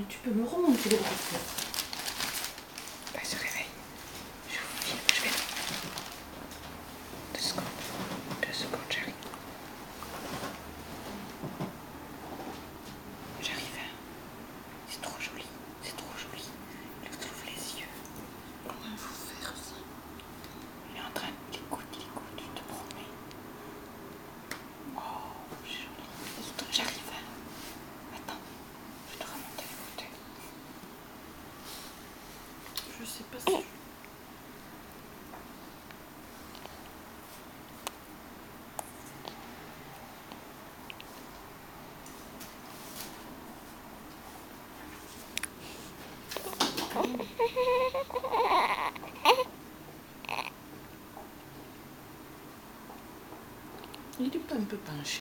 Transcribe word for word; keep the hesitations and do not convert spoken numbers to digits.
tu peux me remonter les bras. Elle se réveille. Je vous filme, je vais. Deux secondes. Deux secondes, j'arrive. J'arrive. Hein. C'est trop joli. C'est trop joli. Il ouvre les yeux. Comment il faut faire ça? Il est en train de l'écoute, il écoute, je te promets. Oh, j'arrive. Hein. Attends, je te remonte les fauteuils. Je sais pas si... Il est pas un peu penché.